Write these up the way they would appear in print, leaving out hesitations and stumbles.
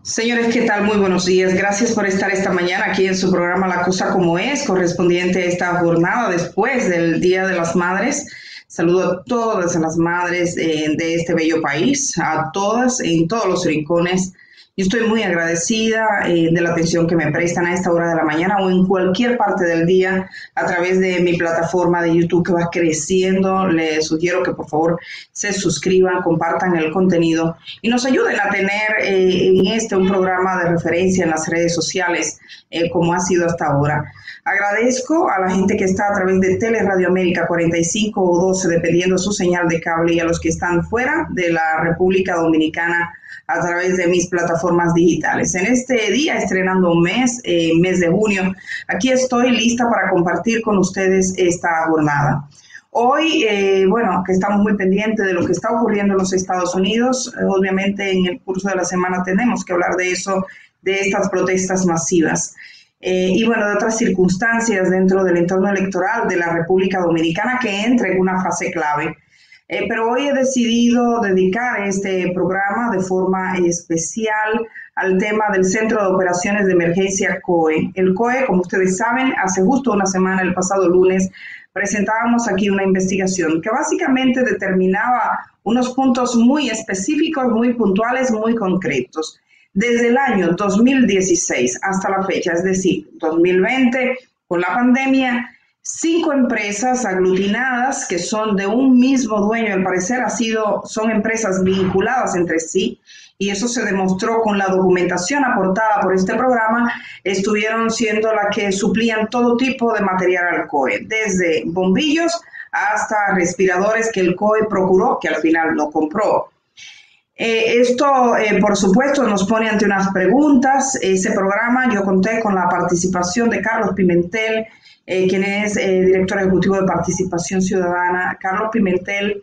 Señores, ¿qué tal? Muy buenos días. Gracias por estar esta mañana aquí en su programa La Cosa Como Es, correspondiente a esta jornada después del Día de las Madres. Saludo a todas las madres de este bello país, a todas en todos los rincones. Yo estoy muy agradecida de la atención que me prestan a esta hora de la mañana o en cualquier parte del día a través de mi plataforma de YouTube que va creciendo. Les sugiero que por favor se suscriban, compartan el contenido y nos ayuden a tener en un programa de referencia en las redes sociales como ha sido hasta ahora. Agradezco a la gente que está a través de Teleradio América 45 o 12, dependiendo su señal de cable, y a los que están fuera de la República Dominicana a través de mis plataformas digitales. En este día, estrenando un mes de junio, aquí estoy lista para compartir con ustedes esta jornada. Hoy, que estamos muy pendientes de lo que está ocurriendo en los Estados Unidos, obviamente en el curso de la semana tenemos que hablar de eso, de estas protestas masivas. De otras circunstancias dentro del entorno electoral de la República Dominicana que entra en una fase clave. Pero hoy he decidido dedicar este programa de forma especial al tema del Centro de Operaciones de Emergencia COE. El COE, como ustedes saben, hace justo una semana, el pasado lunes, presentábamos aquí una investigación que básicamente determinaba unos puntos muy específicos, muy puntuales, muy concretos. Desde el año 2016 hasta la fecha, es decir, 2020, con la pandemia, 5 empresas aglutinadas que son de un mismo dueño, al parecer son empresas vinculadas entre sí, y eso se demostró con la documentación aportada por este programa, estuvieron siendo las que suplían todo tipo de material al COE, desde bombillos hasta respiradores que el COE procuró, que al final no compró. Por supuesto, nos pone ante unas preguntas. Ese programa yo conté con la participación de Carlos Pimentel, quien es director ejecutivo de Participación Ciudadana. Carlos Pimentel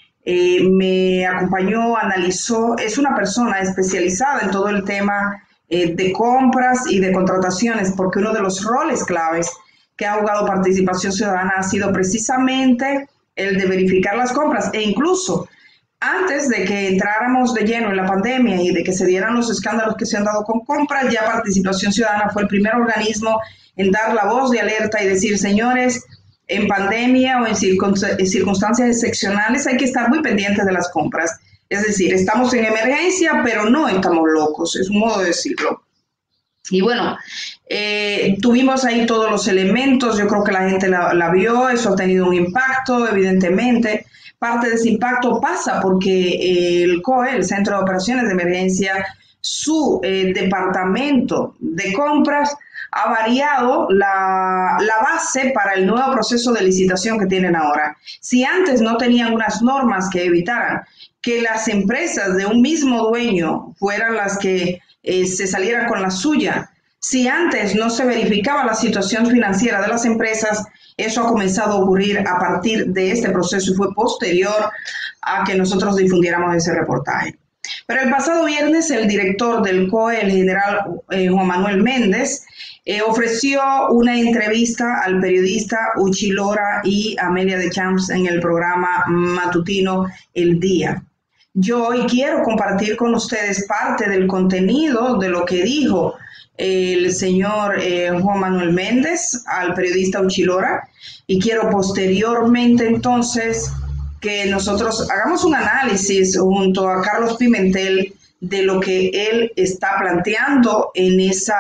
me acompañó, analizó, es una persona especializada en todo el tema de compras y de contrataciones, porque uno de los roles claves que ha jugado Participación Ciudadana ha sido precisamente el de verificar las compras, e incluso antes de que entráramos de lleno en la pandemia y de que se dieran los escándalos que se han dado con compras, ya Participación Ciudadana fue el primer organismo en dar la voz de alerta y decir, señores, en pandemia o en circunstancias excepcionales hay que estar muy pendientes de las compras. Es decir, estamos en emergencia, pero no estamos locos, es un modo de decirlo. Y bueno, tuvimos ahí todos los elementos, yo creo que la gente la vio, eso ha tenido un impacto, evidentemente. Parte de ese impacto pasa porque el COE, el Centro de Operaciones de Emergencia, su departamento de compras ha variado la base para el nuevo proceso de licitación que tienen ahora. Si antes no tenían unas normas que evitaran que las empresas de un mismo dueño fueran las que se salieran con la suya, si antes no se verificaba la situación financiera de las empresas, eso ha comenzado a ocurrir a partir de este proceso y fue posterior a que nosotros difundiéramos ese reportaje. Pero el pasado viernes el director del COE, el general Juan Manuel Méndez, ofreció una entrevista al periodista Uchi Lora y Amelia de Champs en el programa matutino El Día. Yo hoy quiero compartir con ustedes parte del contenido de lo que dijo el señor Juan Manuel Méndez al periodista Uchi Lora, y quiero posteriormente entonces que nosotros hagamos un análisis junto a Carlos Pimentel de lo que él está planteando en eso,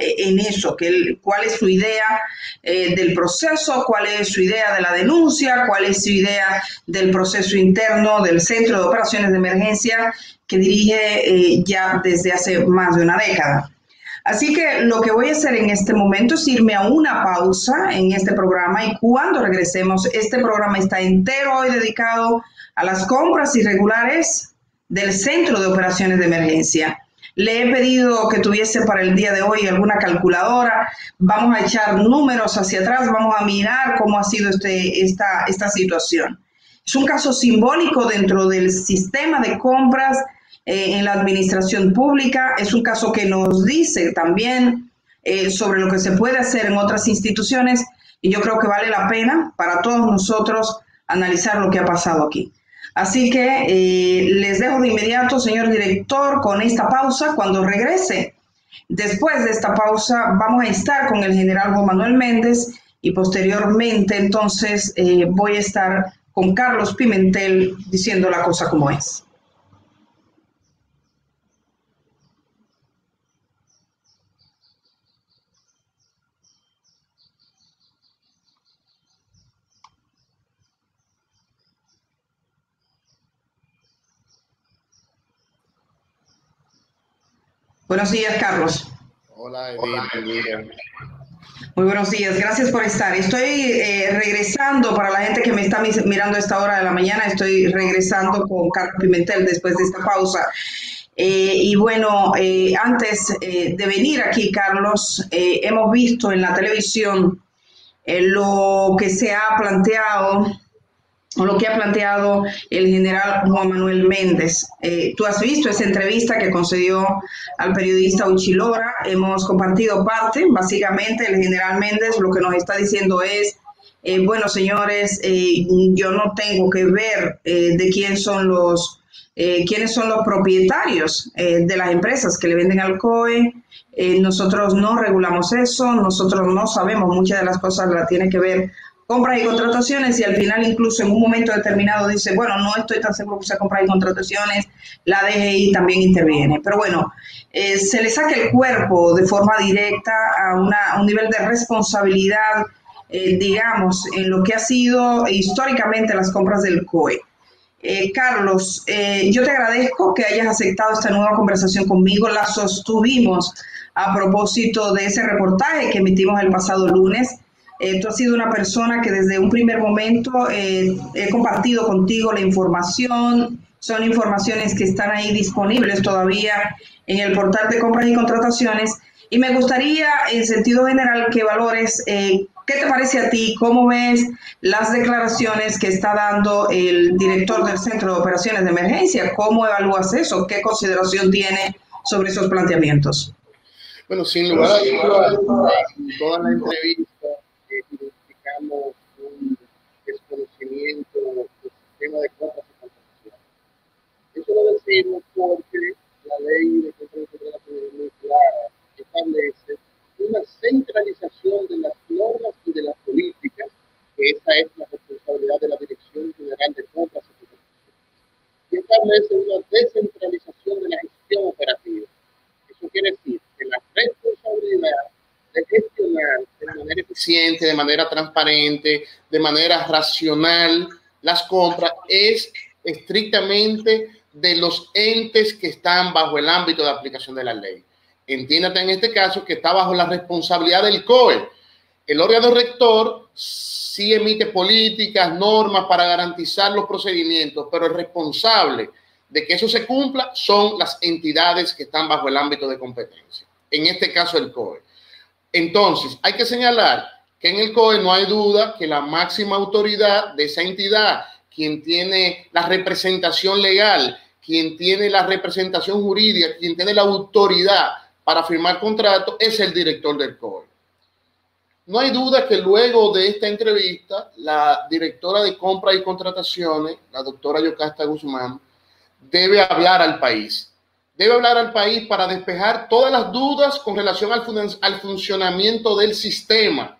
cuál es su idea del proceso, cuál es su idea de la denuncia, cuál es su idea del proceso interno del Centro de Operaciones de Emergencia que dirige ya desde hace más de una década. Así que lo que voy a hacer en este momento es irme a una pausa en este programa, y cuando regresemos, este programa está entero hoy dedicado a las compras irregulares del Centro de Operaciones de Emergencia. Le he pedido que tuviese para el día de hoy alguna calculadora, vamos a echar números hacia atrás, vamos a mirar cómo ha sido esta situación. Es un caso simbólico dentro del sistema de compras en la administración pública, es un caso que nos dice también sobre lo que se puede hacer en otras instituciones, y yo creo que vale la pena para todos nosotros analizar lo que ha pasado aquí. Así que les dejo de inmediato, señor director, con esta pausa. Cuando regrese, después de esta pausa, vamos a estar con el general Juan Manuel Méndez y posteriormente entonces voy a estar con Carlos Pimentel diciendo la cosa como es. Buenos días, Carlos. Hola, Edith. Muy buenos días, gracias por estar. Estoy regresando, para la gente que me está mirando a esta hora de la mañana, estoy regresando con Carlos Pimentel después de esta pausa. Y bueno, antes de venir aquí, Carlos, hemos visto en la televisión lo que se ha planteado o lo que ha planteado el general Juan Manuel Méndez. Tú has visto esa entrevista que concedió al periodista Uchilora, hemos compartido parte, básicamente el general Méndez lo que nos está diciendo es, bueno señores, yo no tengo que ver de quiénes son los propietarios de las empresas que le venden al COE. Nosotros no regulamos eso, nosotros no sabemos, muchas de las cosas las tiene que ver compras y contrataciones, y al final incluso en un momento determinado dice, bueno, no estoy tan seguro que sea compras y contrataciones, la DGI también interviene. Pero bueno, se le saca el cuerpo de forma directa a un nivel de responsabilidad, digamos, en lo que ha sido históricamente las compras del COE. Carlos, yo te agradezco que hayas aceptado esta nueva conversación conmigo. La sostuvimos a propósito de ese reportaje que emitimos el pasado lunes. Tú has sido una persona que desde un primer momento he compartido contigo la información. Son informaciones que están ahí disponibles todavía en el portal de compras y contrataciones. Y me gustaría, en sentido general, que valores qué te parece a ti, cómo ves las declaraciones que está dando el director del Centro de Operaciones de Emergencia. ¿Cómo evalúas eso? ¿Qué consideración tiene sobre esos planteamientos? Bueno, sin lugar a dudas, en toda la entrevista identificamos un desconocimiento del sistema de compras y contrataciones. Eso lo decimos porque la ley de compras y contrataciones es muy clara, establece una centralización de las normas y de las políticas, que esa es la responsabilidad de la Dirección General de Compras y Contrataciones. Y establece una descentralización de la gestión operativa. Eso quiere decir que la responsabilidad de gestionar de manera eficiente, de manera transparente, de manera racional las compras es estrictamente de los entes que están bajo el ámbito de aplicación de la ley. Entiéndate en este caso que está bajo la responsabilidad del COE. El órgano rector sí emite políticas, normas para garantizar los procedimientos, pero el responsable de que eso se cumpla son las entidades que están bajo el ámbito de competencia. En este caso, el COE. Entonces, hay que señalar que en el COE no hay duda que la máxima autoridad de esa entidad, quien tiene la representación legal, quien tiene la representación jurídica, quien tiene la autoridad para firmar contratos, es el director del COE. No hay duda que luego de esta entrevista, la directora de compras y contrataciones, la doctora Yocasta Guzmán, debe hablar al país. Debe hablar al país para despejar todas las dudas con relación al funcionamiento del sistema.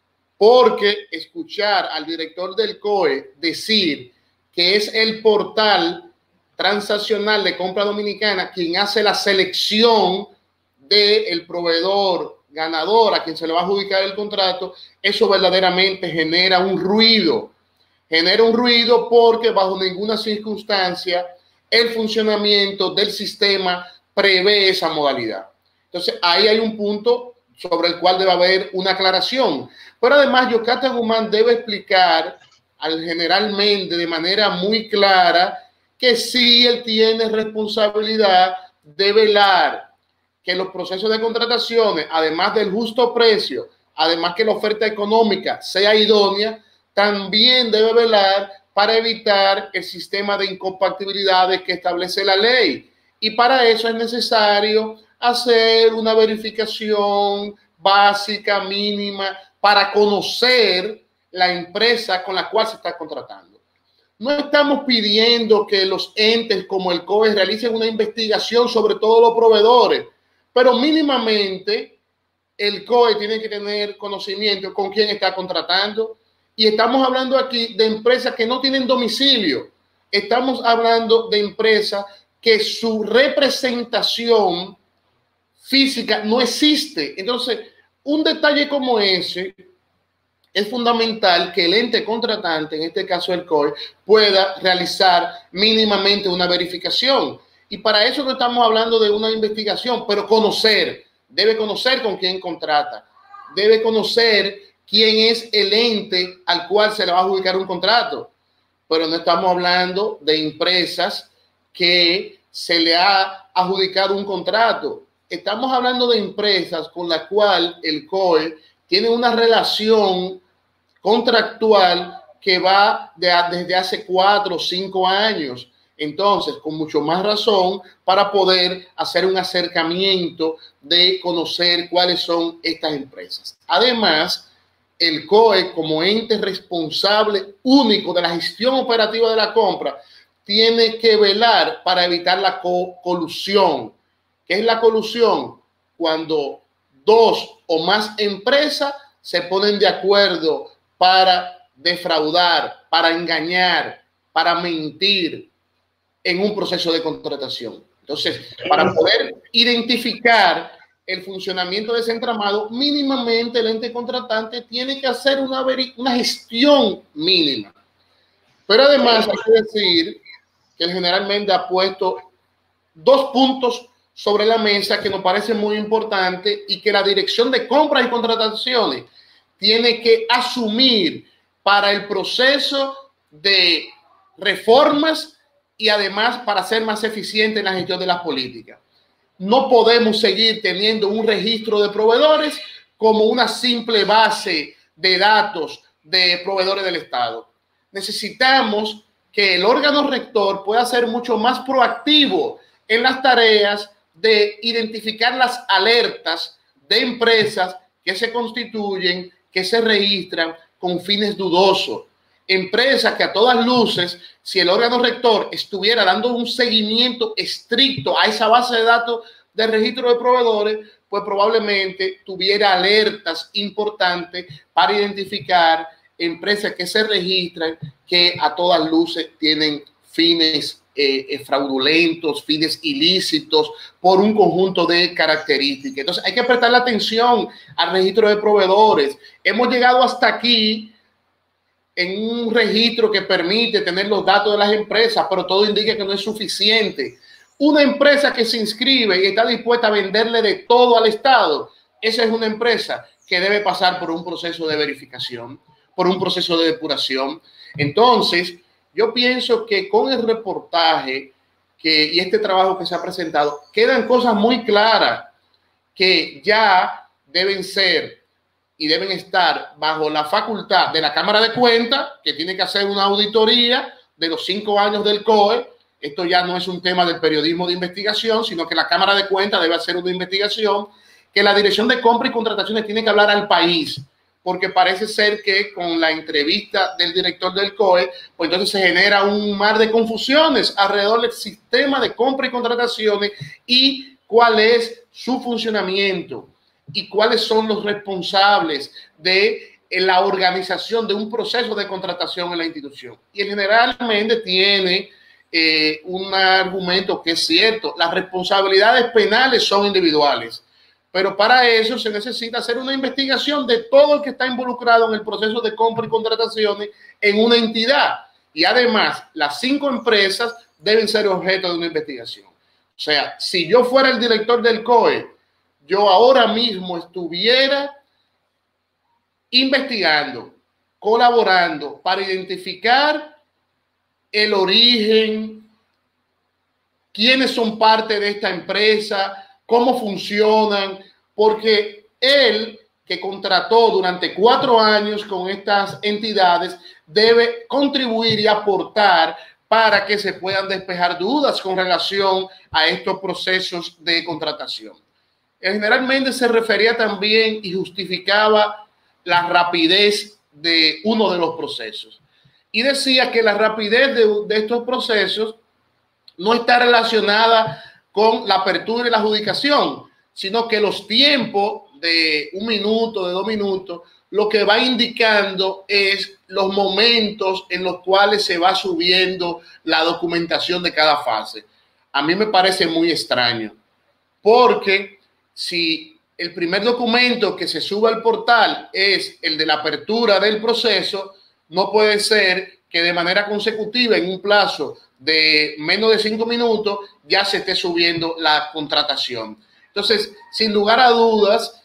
Porque escuchar al director del COE decir que es el portal transaccional de compra dominicana quien hace la selección del proveedor ganador a quien se le va a adjudicar el contrato, eso verdaderamente genera un ruido. Genera un ruido porque bajo ninguna circunstancia el funcionamiento del sistema prevé esa modalidad. Entonces, ahí hay un punto sobre el cual debe haber una aclaración. Pero además, Yocasta Guzmán debe explicar al general Méndez de manera muy clara que sí él tiene responsabilidad de velar que los procesos de contrataciones, además del justo precio, además que la oferta económica sea idónea, también debe velar para evitar el sistema de incompatibilidades que establece la ley. Y para eso es necesario hacer una verificación básica, mínima, para conocer la empresa con la cual se está contratando. no estamos pidiendo que los entes como el COE realicen una investigación sobre todos los proveedores, pero mínimamente el COE tiene que tener conocimiento con quién está contratando. Y estamos hablando aquí de empresas que no tienen domicilio. Estamos hablando de empresas que su representación física no existe. Entonces, un detalle como ese es fundamental que el ente contratante, en este caso el COE, pueda realizar mínimamente una verificación. Y para eso no estamos hablando de una investigación, pero debe conocer con quién contrata, debe conocer quién es el ente al cual se le va a adjudicar un contrato. Pero no estamos hablando de empresas que se le ha adjudicado un contrato. Estamos hablando de empresas con las cuales el COE tiene una relación contractual que va desde hace 4 o 5 años. Entonces, con mucho más razón para poder hacer un acercamiento de conocer cuáles son estas empresas. Además, el COE, como ente responsable único de la gestión operativa de la compra, tiene que velar para evitar la colusión. ¿Qué es la colusión? Cuando 2 o más empresas se ponen de acuerdo para defraudar, para engañar, para mentir en un proceso de contratación. Entonces, para poder identificar el funcionamiento de ese entramado, mínimamente el ente contratante tiene que hacer una gestión mínima. Pero además hay que decir que el general Méndez ha puesto 2 puntos sobre la mesa que nos parece muy importante y que la Dirección de Compras y Contrataciones tiene que asumir para el proceso de reformas y además para ser más eficiente en la gestión de las políticas. No podemos seguir teniendo un registro de proveedores como una simple base de datos de proveedores del Estado. Necesitamos que el órgano rector pueda ser mucho más proactivo en las tareas de identificar las alertas de empresas que se constituyen, que se registran con fines dudosos. Empresas que a todas luces, si el órgano rector estuviera dando un seguimiento estricto a esa base de datos de registro de proveedores, pues probablemente tuviera alertas importantes para identificar empresas que se registran que a todas luces tienen fines fraudulentos, fines ilícitos, por un conjunto de características. Entonces hay que prestarle atención al registro de proveedores. Hemos llegado hasta aquí en un registro que permite tener los datos de las empresas, pero todo indica que no es suficiente. Una empresa que se inscribe y está dispuesta a venderle de todo al Estado, esa es una empresa que debe pasar por un proceso de verificación, por un proceso de depuración. Entonces, yo pienso que con el reportaje y este trabajo que se ha presentado, quedan cosas muy claras que ya deben ser y deben estar bajo la facultad de la Cámara de Cuentas, que tiene que hacer una auditoría de los 5 años del COE. Esto ya no es un tema del periodismo de investigación, sino que la Cámara de Cuentas debe hacer una investigación, que la Dirección de Compra y Contrataciones tiene que hablar al país, porque parece ser que con la entrevista del director del COE, pues entonces se genera un mar de confusiones alrededor del sistema de compra y contrataciones y cuál es su funcionamiento y cuáles son los responsables de la organización de un proceso de contratación en la institución. Y generalmente tiene un argumento que es cierto: las responsabilidades penales son individuales, pero para eso se necesita hacer una investigación de todo el que está involucrado en el proceso de compra y contrataciones en una entidad. Y además, las 5 empresas deben ser objeto de una investigación. O sea, si yo fuera el director del COE, yo ahora mismo estuviera investigando, colaborando para identificar el origen, quiénes son parte de esta empresa, cómo funcionan, porque él, que contrató durante 4 años con estas entidades, debe contribuir y aportar para que se puedan despejar dudas con relación a estos procesos de contratación. Generalmente se refería también y justificaba la rapidez de uno de los procesos. y decía que la rapidez de estos procesos no está relacionada con la apertura y la adjudicación, sino que los tiempos de 1 minuto, de 2 minutos, lo que va indicando es los momentos en los cuales se va subiendo la documentación de cada fase. A mí me parece muy extraño, porque si el primer documento que se sube al portal es el de la apertura del proceso, no puede ser que de manera consecutiva, en un plazo de menos de 5 minutos, ya se esté subiendo la contratación. Entonces, sin lugar a dudas,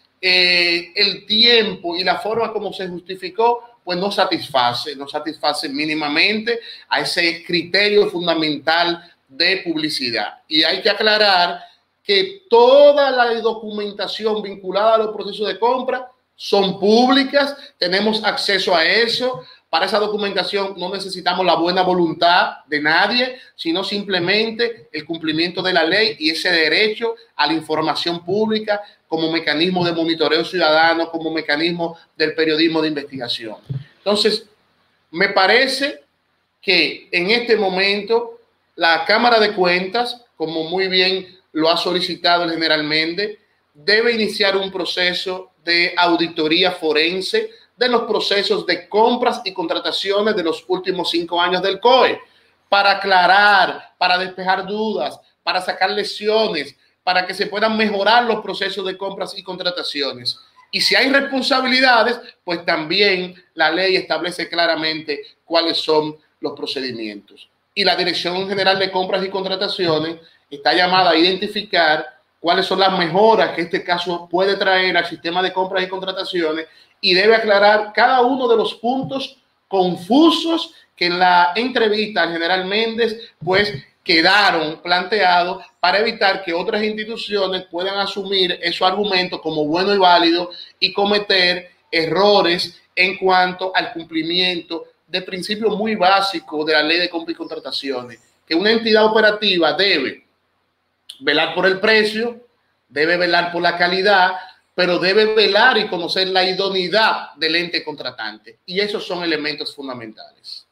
el tiempo y la forma como se justificó, pues no satisface mínimamente a ese criterio fundamental de publicidad. Y hay que aclarar que toda la documentación vinculada a los procesos de compra son públicas, tenemos acceso a eso. Para esa documentación no necesitamos la buena voluntad de nadie, sino simplemente el cumplimiento de la ley y ese derecho a la información pública como mecanismo de monitoreo ciudadano, como mecanismo del periodismo de investigación. Entonces, me parece que en este momento la Cámara de Cuentas, como muy bien lo ha solicitado el general Méndez, debe iniciar un proceso de auditoría forense de los procesos de compras y contrataciones de los últimos 5 años del COE, para aclarar, para despejar dudas, para sacar lecciones, para que se puedan mejorar los procesos de compras y contrataciones. Y si hay responsabilidades, pues también la ley establece claramente cuáles son los procedimientos. Y la Dirección General de Compras y Contrataciones está llamada a identificar cuáles son las mejoras que este caso puede traer al sistema de compras y contrataciones, y debe aclarar cada uno de los puntos confusos que en la entrevista al general Méndez pues quedaron planteados, para evitar que otras instituciones puedan asumir esos argumentos como bueno y válido y cometer errores en cuanto al cumplimiento de principios muy básicos de la ley de compras y contrataciones, que una entidad operativa debe velar por el precio, debe velar por la calidad, pero debe velar y conocer la idoneidad del ente contratante. Y esos son elementos fundamentales.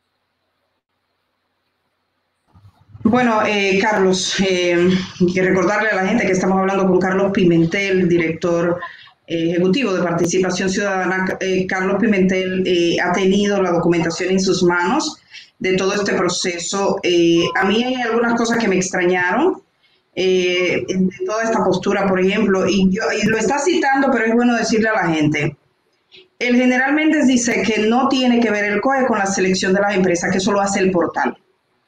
Bueno, Carlos, que recordarle a la gente que estamos hablando con Carlos Pimentel, director ejecutivo de Participación Ciudadana. Carlos Pimentel ha tenido la documentación en sus manos de todo este proceso. A mí hay algunas cosas que me extrañaron. De toda esta postura, por ejemplo, y lo está citando, pero es bueno decirle a la gente. El general Méndez dice que no tiene que ver el COE con la selección de las empresas, que eso lo hace el portal.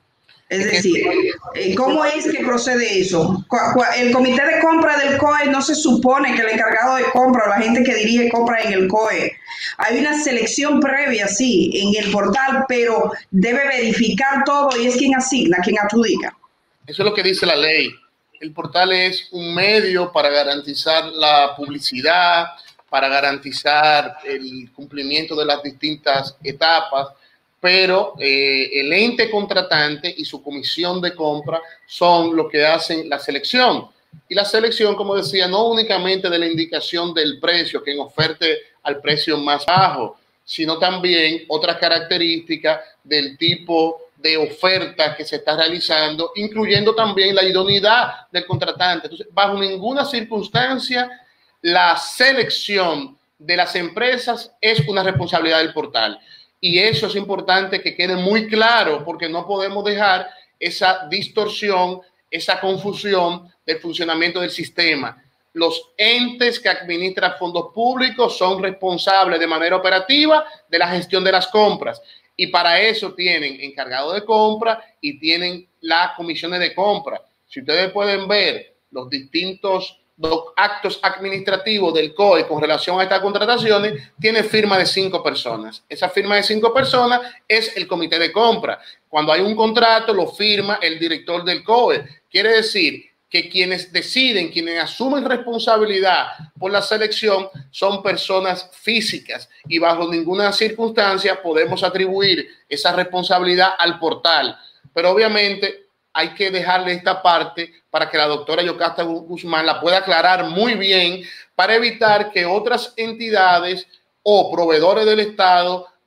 Es decir, ¿cómo es que procede eso? El comité de compra del COE no se supone que el encargado de compra o la gente que dirige compra en el COE. Hay una selección previa, sí, en el portal, pero debe verificar todo y es quien asigna, quien adjudica. Eso es lo que dice la ley. El portal es un medio para garantizar la publicidad, para garantizar el cumplimiento de las distintas etapas, pero el ente contratante y su comisión de compra son los que hacen la selección. Y la selección, como decía, no únicamente de la indicación del precio, quien oferte al precio más bajo, sino también otras características del tipo de oferta que se está realizando, incluyendo también la idoneidad del contratante. Entonces, bajo ninguna circunstancia, la selección de las empresas es una responsabilidad del portal. Y eso es importante que quede muy claro, porque no podemos dejar esa distorsión, esa confusión del funcionamiento del sistema. Los entes que administran fondos públicos son responsables de manera operativa de la gestión de las compras. Y para eso tienen encargado de compra y tienen las comisiones de compra. Si ustedes pueden ver los distintos actos administrativos del COE con relación a estas contrataciones, tiene firma de 5 personas. Esa firma de 5 personas es el comité de compra. Cuando hay un contrato, lo firma el director del COE. Quiere decir que quienes deciden, quienes asumen responsabilidad por la selección son personas físicas, y bajo ninguna circunstancia podemos atribuir esa responsabilidad al portal. Pero obviamente hay que dejarle esta parte para que la doctora Yocasta Guzmán la pueda aclarar muy bien, para evitar que otras entidades o proveedores del Estado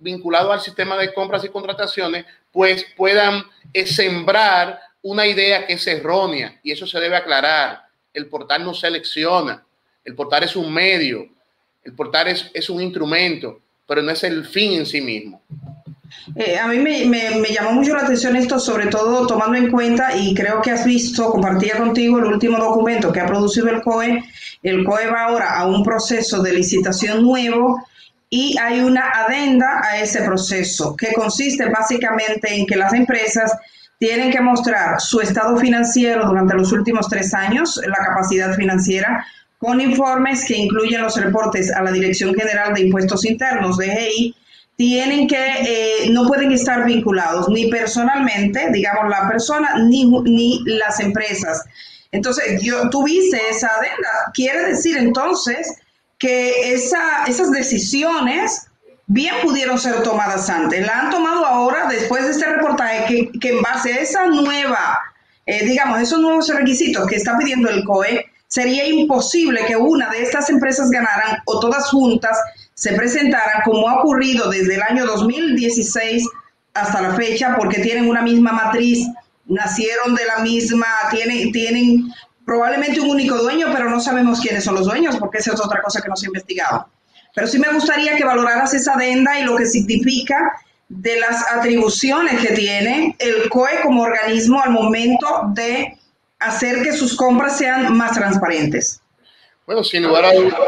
vinculados al sistema de compras y contrataciones, pues puedan sembrar una idea que es errónea, y eso se debe aclarar. El portal no selecciona, el portal es un medio, el portal es un instrumento, pero no es el fin en sí mismo. A mí me llamó mucho la atención esto, sobre todo tomando en cuenta, y creo que has visto, compartía contigo el último documento que ha producido el COE. El COE va ahora a un proceso de licitación nuevo y hay una adenda a ese proceso que consiste básicamente en que las empresas tienen que mostrar su estado financiero durante los últimos 3 años, la capacidad financiera, con informes que incluyen los reportes a la Dirección General de Impuestos Internos, DGI. Tienen que, no pueden estar vinculados ni personalmente, digamos, la persona, ni las empresas. Entonces, tú viste esa adenda. Quiere decir entonces que esas decisiones bien pudieron ser tomadas antes. La han tomado ahora después de este reportaje que en base a esa nueva, digamos, esos nuevos requisitos que está pidiendo el COE, sería imposible que una de estas empresas ganaran o todas juntas se presentaran, como ha ocurrido desde el año 2016 hasta la fecha, porque tienen una misma matriz, nacieron de la misma, tienen probablemente un único dueño, pero no sabemos quiénes son los dueños, porque esa es otra cosa que no se ha investigado. Pero sí me gustaría que valoraras esa adenda y lo que significa de las atribuciones que tiene el COE como organismo al momento de hacer que sus compras sean más transparentes. Bueno, sin lugar a dudas,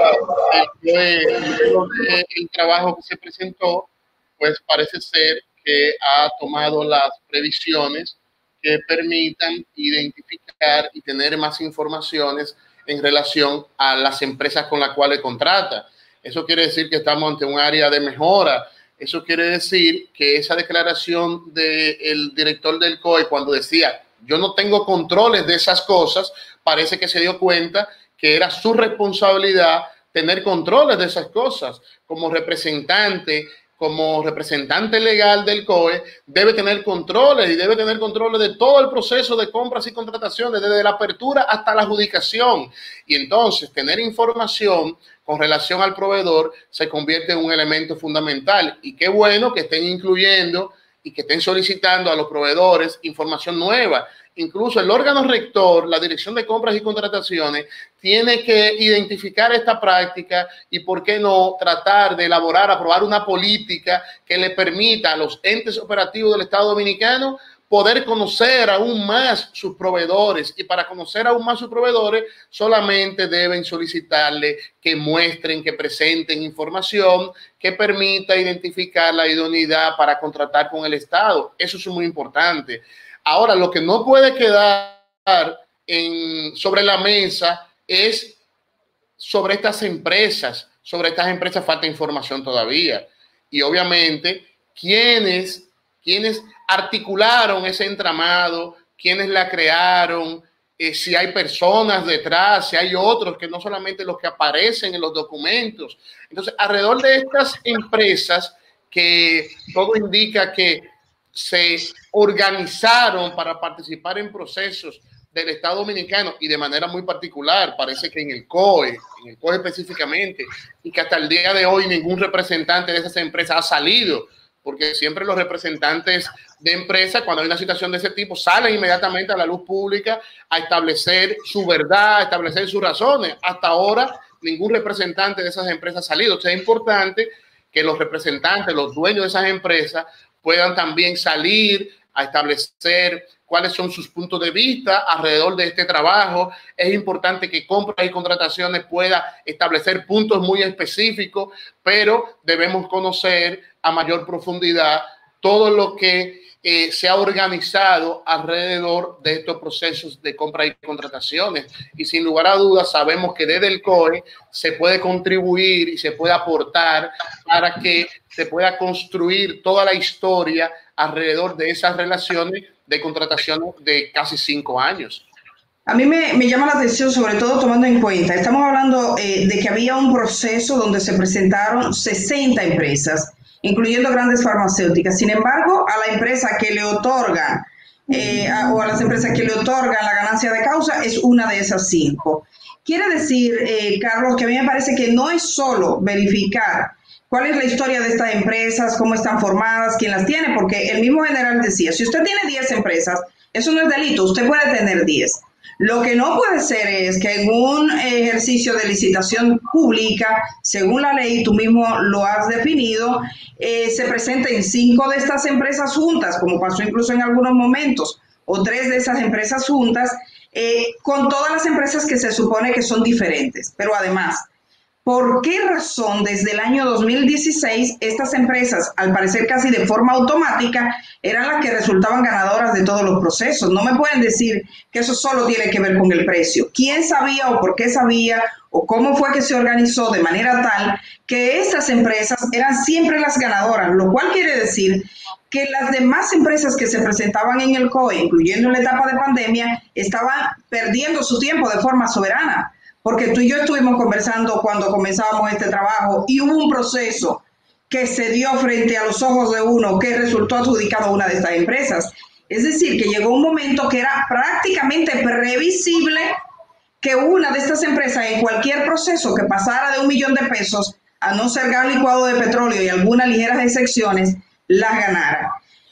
el trabajo que se presentó, pues parece ser que ha tomado las previsiones que permitan identificar y tener más informaciones en relación a las empresas con las cuales contrata. Eso quiere decir que estamos ante un área de mejora. Eso quiere decir que esa declaración del director del COE, cuando decía yo no tengo controles de esas cosas, parece que se dio cuenta que era su responsabilidad tener controles de esas cosas. Como representante legal del COE, debe tener controles y debe tener controles de todo el proceso de compras y contrataciones, desde la apertura hasta la adjudicación. Y entonces tener información con relación al proveedor se convierte en un elemento fundamental. Y qué bueno que estén incluyendo y que estén solicitando a los proveedores información nueva. Incluso el órgano rector, la Dirección de Compras y Contrataciones, tiene que identificar esta práctica y, ¿por qué no, tratar de elaborar, aprobar una política que le permita a los entes operativos del Estado Dominicano poder conocer aún más sus proveedores? Y para conocer aún más sus proveedores, solamente deben solicitarle que muestren, que presenten información que permita identificar la idoneidad para contratar con el Estado. Eso es muy importante. Ahora, lo que no puede quedar sobre la mesa es sobre estas empresas. Sobre estas empresas falta información todavía. Y obviamente, ¿quiénes articularon ese entramado? ¿Quiénes la crearon? Si hay personas detrás, si hay otros que no solamente los que aparecen en los documentos. Entonces, alrededor de estas empresas, que todo indica que se organizaron para participar en procesos del Estado Dominicano y de manera muy particular, parece que en el COE específicamente, y que hasta el día de hoy ningún representante de esas empresas ha salido, porque siempre los representantes de empresas, cuando hay una situación de ese tipo, salen inmediatamente a la luz pública a establecer su verdad, a establecer sus razones. Hasta ahora ningún representante de esas empresas ha salido. O sea, es importante que los representantes, los dueños de esas empresas, puedan también salir a establecer cuáles son sus puntos de vista alrededor de este trabajo. Es importante que Compras y Contrataciones pueda establecer puntos muy específicos, pero debemos conocer a mayor profundidad todo lo que se ha organizado alrededor de estos procesos de compras y contrataciones. Y sin lugar a dudas sabemos que desde el COE se puede contribuir y se puede aportar para que se pueda construir toda la historia alrededor de esas relaciones de contratación de casi 5 años. A mí me llama la atención, sobre todo tomando en cuenta, estamos hablando de que había un proceso donde se presentaron 60 empresas, incluyendo grandes farmacéuticas. Sin embargo, a la empresa que le otorgan, o a las empresas que le otorgan la ganancia de causa, es una de esas 5. Quiere decir, Carlos, que a mí me parece que no es solo verificar ¿Cuál es la historia de estas empresas? ¿Cómo están formadas? ¿Quién las tiene? Porque el mismo general decía, si usted tiene 10 empresas, eso no es delito, usted puede tener 10. Lo que no puede ser es que en un ejercicio de licitación pública, según la ley, tú mismo lo has definido, se presenten 5 de estas empresas juntas, como pasó incluso en algunos momentos, o 3 de esas empresas juntas, con todas las empresas que se supone que son diferentes. Pero además, ¿por qué razón desde el año 2016 estas empresas, al parecer casi de forma automática, eran las que resultaban ganadoras de todos los procesos? No me pueden decir que eso solo tiene que ver con el precio. ¿Quién sabía o por qué sabía o cómo fue que se organizó de manera tal que estas empresas eran siempre las ganadoras? Lo cual quiere decir que las demás empresas que se presentaban en el COE, incluyendo en la etapa de pandemia, estaban perdiendo su tiempo de forma soberana. Porque tú y yo estuvimos conversando cuando comenzábamos este trabajo y hubo un proceso que se dio frente a los ojos de uno que resultó adjudicado a una de estas empresas. Es decir, que llegó un momento que era prácticamente previsible que una de estas empresas en cualquier proceso que pasara de $1 millón de pesos, a no ser gas licuado de petróleo y algunas ligeras excepciones, las ganara.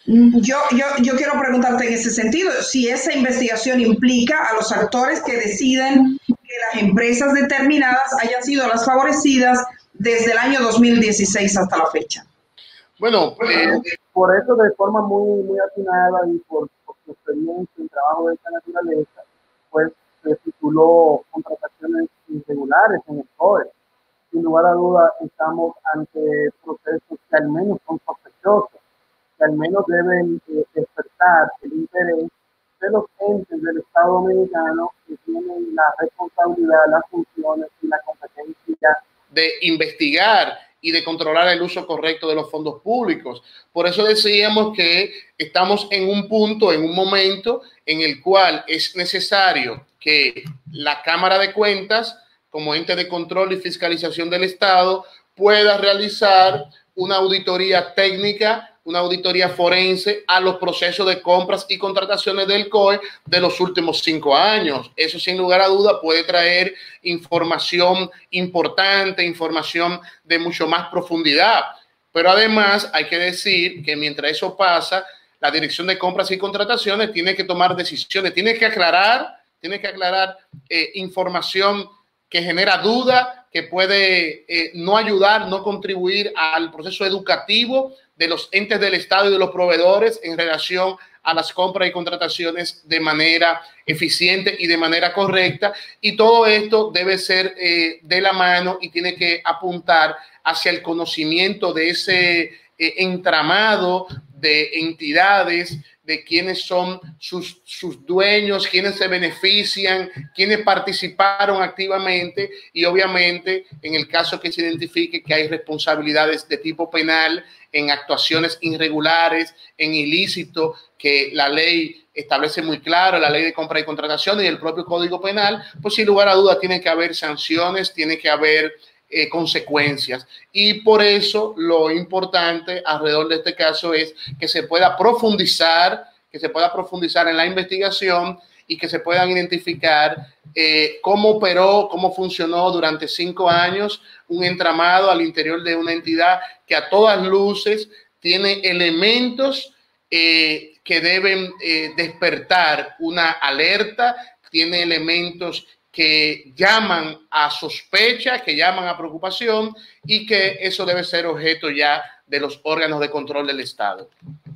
Yo quiero preguntarte en ese sentido, si esa investigación implica a los actores que deciden que las empresas determinadas hayan sido las favorecidas desde el año 2016 hasta la fecha. Bueno, por eso de forma muy atinada y por su experiencia en trabajo de esta naturaleza, pues se tituló contrataciones irregulares en el COE. Sin lugar a duda estamos ante procesos que al menos son sospechosos, que al menos deben despertar el interés de los entes del Estado dominicano que tienen la responsabilidad, las funciones y la competencia de investigar y de controlar el uso correcto de los fondos públicos. Por eso decíamos que estamos en un punto, en un momento en el cual es necesario que la Cámara de Cuentas, como ente de control y fiscalización del Estado, pueda realizar una auditoría técnica, una auditoría forense a los procesos de compras y contrataciones del COE de los últimos 5 años. Eso sin lugar a duda puede traer información importante, información de mucho más profundidad. Pero además hay que decir que mientras eso pasa, la Dirección de Compras y Contrataciones tiene que tomar decisiones, tiene que aclarar información que genera duda, que puede no ayudar, no contribuir al proceso educativo de los entes del Estado y de los proveedores en relación a las compras y contrataciones de manera eficiente y de manera correcta. Y todo esto debe ser de la mano y tiene que apuntar hacia el conocimiento de ese entramado de entidades, de quiénes son sus dueños, quiénes se benefician, quiénes participaron activamente y obviamente en el caso que se identifique que hay responsabilidades de tipo penal en actuaciones irregulares, en ilícito, que la ley establece muy claro, la ley de compra y contratación y el propio Código Penal, pues sin lugar a dudas tiene que haber sanciones, tiene que haber consecuencias. Y por eso lo importante alrededor de este caso es que se pueda profundizar en la investigación y que se puedan identificar cómo operó, cómo funcionó durante 5 años un entramado al interior de una entidad que a todas luces tiene elementos que deben despertar una alerta, tiene elementos que llaman a sospecha, que llaman a preocupación y que eso debe ser objeto ya de los órganos de control del Estado.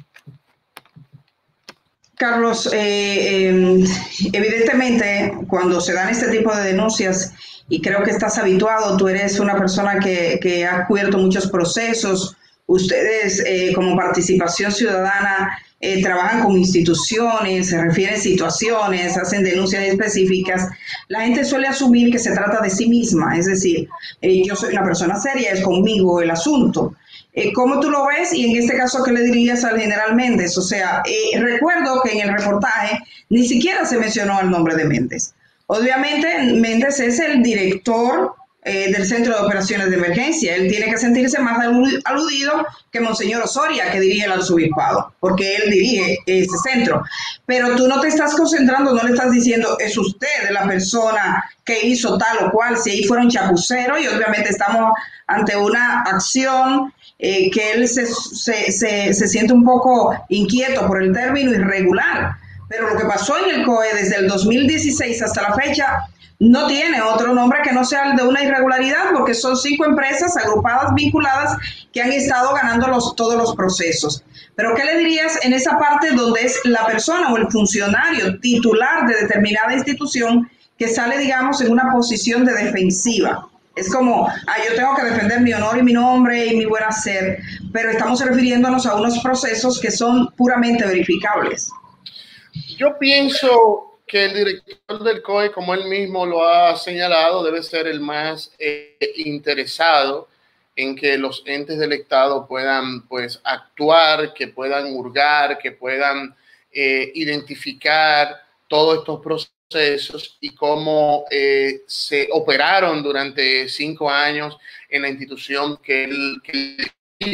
Carlos, evidentemente cuando se dan este tipo de denuncias, y creo que estás habituado, tú eres una persona que ha cubierto muchos procesos, ustedes como Participación Ciudadana trabajan con instituciones, se refieren situaciones, hacen denuncias específicas, la gente suele asumir que se trata de sí misma, es decir, yo soy una persona seria, es conmigo el asunto. ¿Cómo tú lo ves? Y en este caso, ¿qué le dirías al general Méndez? O sea, recuerdo que en el reportaje ni siquiera se mencionó el nombre de Méndez. Obviamente, Méndez es el director del Centro de Operaciones de Emergencia. Él tiene que sentirse más aludido que Monseñor Osoria, que dirige el arzobispado, porque él dirige ese centro. Pero tú no te estás concentrando, no le estás diciendo, es usted la persona que hizo tal o cual, si ahí fueron chapuceros, y obviamente estamos ante una acción que él se siente un poco inquieto por el término irregular. Pero lo que pasó en el COE desde el 2016 hasta la fecha no tiene otro nombre que no sea el de una irregularidad, porque son 5 empresas agrupadas, vinculadas, que han estado ganando todos los procesos. Pero ¿qué le dirías en esa parte donde es la persona o el funcionario titular de determinada institución que sale, digamos, en una posición de defensiva? Es como, yo tengo que defender mi honor y mi nombre y mi buen hacer, pero estamos refiriéndonos a unos procesos que son puramente verificables. Yo pienso que el director del COE, como él mismo lo ha señalado, debe ser el más interesado en que los entes del Estado puedan, pues, actuar, que puedan hurgar, que puedan identificar todos estos procesos y cómo se operaron durante 5 años en la institución que él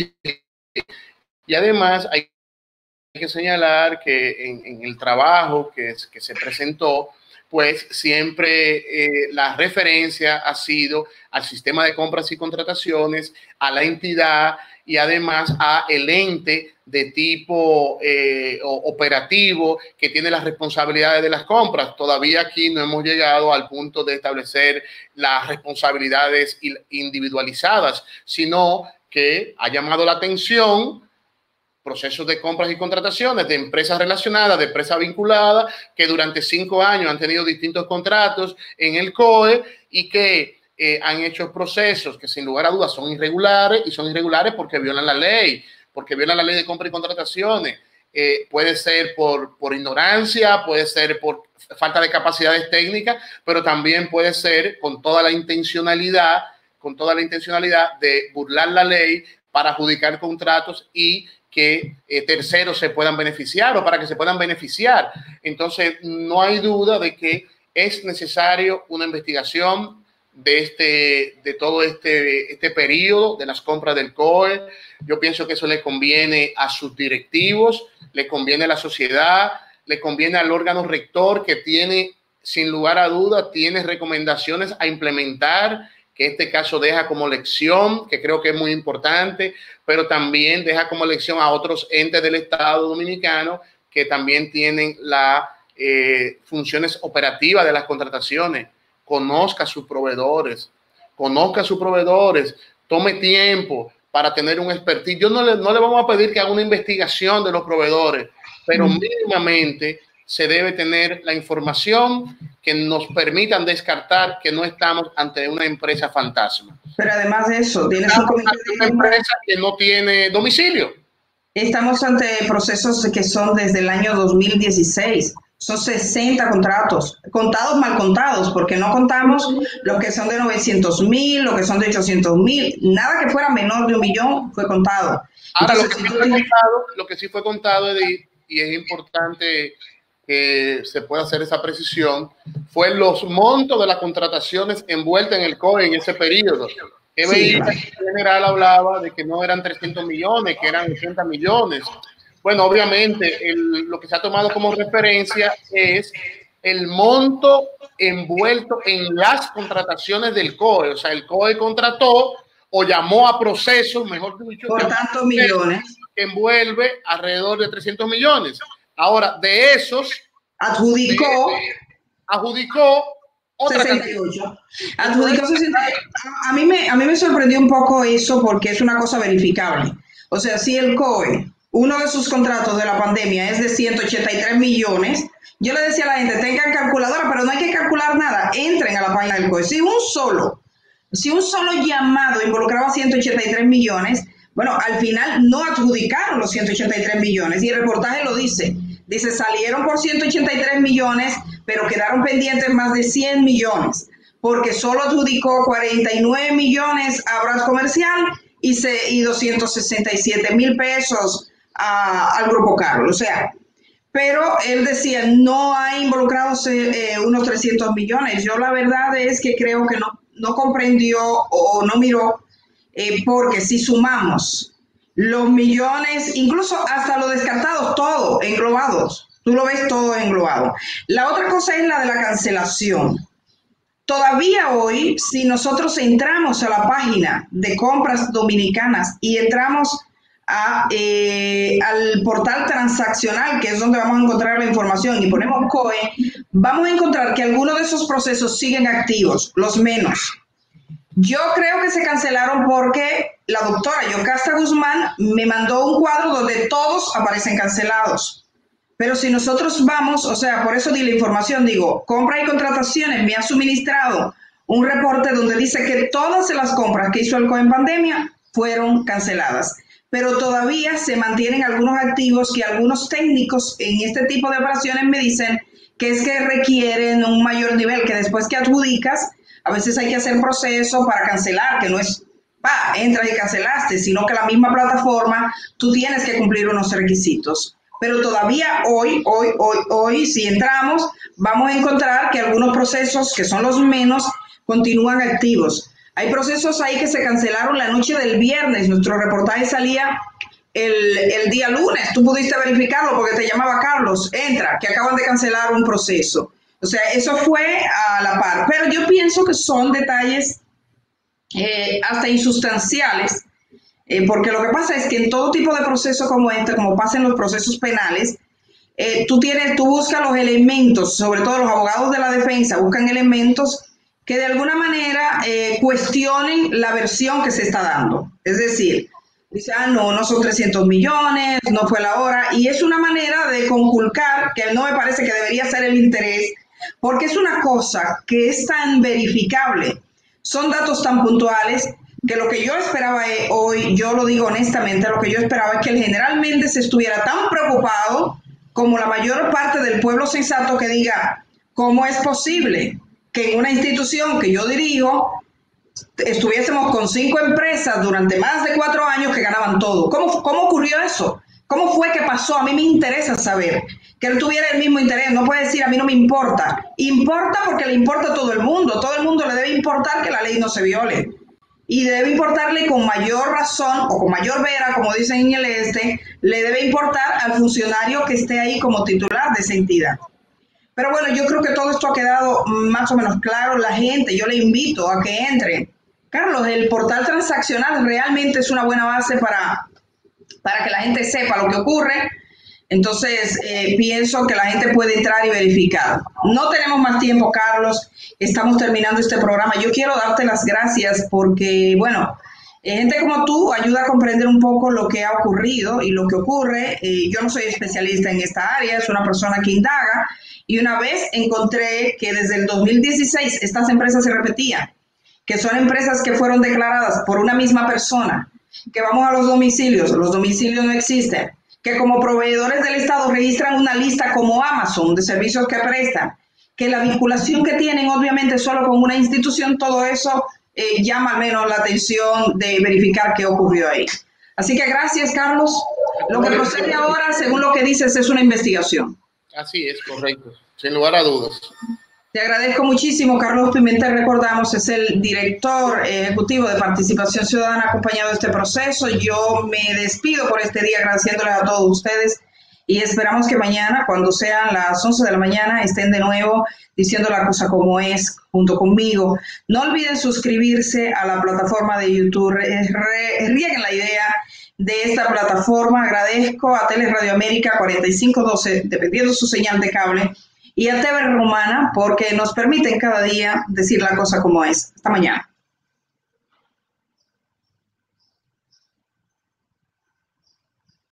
y además hay que señalar que en el trabajo que se presentó, pues siempre la referencia ha sido al sistema de compras y contrataciones, a la entidad y además a el ente de tipo operativo que tiene las responsabilidades de las compras. Todavía aquí no hemos llegado al punto de establecer las responsabilidades individualizadas, sino que ha llamado la atención procesos de compras y contrataciones de empresas relacionadas, de empresas vinculadas, que durante 5 años han tenido distintos contratos en el COE y que han hecho procesos que sin lugar a dudas son irregulares, y son irregulares porque violan la ley de compras y contrataciones. Puede ser por ignorancia, puede ser por falta de capacidades técnicas, pero también puede ser con toda la intencionalidad de burlar la ley para adjudicar contratos y que terceros se puedan beneficiar o para que se puedan beneficiar. Entonces, no hay duda de que es necesario una investigación de todo este periodo de las compras del COE. Yo pienso que eso le conviene a sus directivos, le conviene a la sociedad, le conviene al órgano rector que tiene, sin lugar a duda, tiene recomendaciones a implementar, que este caso deja como lección, que creo que es muy importante, pero también deja como lección a otros entes del Estado Dominicano que también tienen las funciones operativas de las contrataciones. Conozca a sus proveedores, tome tiempo para tener un expertise. No le vamos a pedir que haga una investigación de los proveedores, pero mínimamente se debe tener la información que nos permitan descartar que no estamos ante una empresa fantasma. Pero además de eso, tienes una empresa que no tiene domicilio. Estamos ante procesos que son desde el año 2016. Son 60 contratos, contados mal contados, porque no contamos los que son de 900,000, los que son de 800,000. Nada que fuera menor de 1 millón fue contado. Ahora, lo que sí fue contado, Edith, y es importante que se pueda hacer esa precisión, fue los montos de las contrataciones envueltas en el COE en ese periodo. Sí. En general hablaba de que no eran 300 millones, que eran 80 millones. Bueno, obviamente lo que se ha tomado como referencia es el monto envuelto en las contrataciones del COE. O sea, el COE contrató o llamó a procesos, mejor dicho, por tantos millones, que envuelve alrededor de 300 millones. Ahora, de esos, adjudicó otra 68. Adjudicó 68. A mí me sorprendió un poco eso porque es una cosa verificable. O sea, si el COE, uno de sus contratos de la pandemia es de 183 millones, yo le decía a la gente, tengan calculadora, pero no hay que calcular nada, entren a la página del COE. Si un solo llamado involucraba 183 millones, bueno, al final no adjudicaron los 183 millones y el reportaje lo dice. Dice, salieron por 183 millones, pero quedaron pendientes más de 100 millones, porque solo adjudicó 49 millones a Obras Comercial y 267,000 pesos al Grupo Carlos. O sea, pero él decía, no hay involucrados unos 300 millones. Yo la verdad es que creo que no. no comprendió o no miró, porque si sumamos los millones, incluso hasta los descartados, todo englobados, tú lo ves todo englobado. La otra cosa es la de la cancelación. Todavía hoy, si nosotros entramos a la página de compras dominicanas y entramos al portal transaccional, que es donde vamos a encontrar la información, y ponemos COE, vamos a encontrar que algunos de esos procesos siguen activos, los menos. Yo creo que se cancelaron porque la doctora Yocasta Guzmán me mandó un cuadro donde todos aparecen cancelados. Pero si nosotros vamos, o sea, por eso di la información, digo, compra y contrataciones, me ha suministrado un reporte donde dice que todas las compras que hizo el COE en pandemia fueron canceladas. Pero todavía se mantienen algunos activos que algunos técnicos en este tipo de operaciones me dicen que es que requieren un mayor nivel, que después que adjudicas, a veces hay que hacer proceso para cancelar, que no es, entras y cancelaste, sino que la misma plataforma, tú tienes que cumplir unos requisitos. Pero todavía hoy, si entramos, vamos a encontrar que algunos procesos, que son los menos, continúan activos. Hay procesos ahí que se cancelaron la noche del viernes. Nuestro reportaje salía el día lunes. Tú pudiste verificarlo porque te llamaba Carlos. Entra, que acaban de cancelar un proceso. O sea, eso fue a la par. Pero yo pienso que son detalles hasta insustanciales. Porque lo que pasa es que en todo tipo de proceso como este, como pasa en los procesos penales, tú buscas los elementos, sobre todo los abogados de la defensa buscan elementos que de alguna manera cuestionen la versión que se está dando. Es decir, dice, no son 300 millones, no fue la hora, y es una manera de conculcar, que no me parece que debería ser el interés, porque es una cosa que es tan verificable, son datos tan puntuales, que lo que yo esperaba hoy, yo lo digo honestamente, lo que yo esperaba es que el general Méndez estuviera tan preocupado como la mayor parte del pueblo sensato, que diga, ¿cómo es posible que en una institución que yo dirijo estuviésemos con 5 empresas durante más de 4 años que ganaban todo? ¿Cómo ocurrió eso? ¿Cómo fue que pasó? A mí me interesa saber, que él tuviera el mismo interés. No puede decir, a mí no me importa. Importa porque le importa a todo el mundo le debe importar que la ley no se viole. Y debe importarle con mayor razón o con mayor vera, como dicen en el le debe importar al funcionario que esté ahí como titular de esa entidad. Pero bueno, yo creo que todo esto ha quedado más o menos claro. La gente, yo le invito a que entre. Carlos, el portal transaccional realmente es una buena base para que la gente sepa lo que ocurre. Entonces, pienso que la gente puede entrar y verificar. No tenemos más tiempo, Carlos. Estamos terminando este programa. Yo quiero darte las gracias porque, bueno, gente como tú ayuda a comprender un poco lo que ha ocurrido y lo que ocurre. Yo no soy especialista en esta área, es una persona que indaga. Y una vez encontré que desde el 2016 estas empresas se repetían, que son empresas que fueron declaradas por una misma persona, que vamos a los domicilios no existen, que como proveedores del Estado registran una lista como Amazon de servicios que prestan, que la vinculación que tienen obviamente solo con una institución, todo eso llama al menos la atención de verificar qué ocurrió ahí. Así que gracias, Carlos. Lo que procede ahora, según lo que dices, es una investigación. Así es, correcto, sin lugar a dudas. Te agradezco muchísimo, Carlos Pimentel, recordamos, es el director ejecutivo de Participación Ciudadana, acompañado de este proceso. Yo me despido por este día agradeciéndoles a todos ustedes y esperamos que mañana, cuando sean las 11 de la mañana, estén de nuevo diciendo la cosa como es, junto conmigo. No olviden suscribirse a la plataforma de YouTube, rieguen la idea de esta plataforma. Agradezco a Teleradio América 4512, dependiendo su señal de cable, y a TV Romana porque nos permiten cada día decir la cosa como es. Hasta mañana.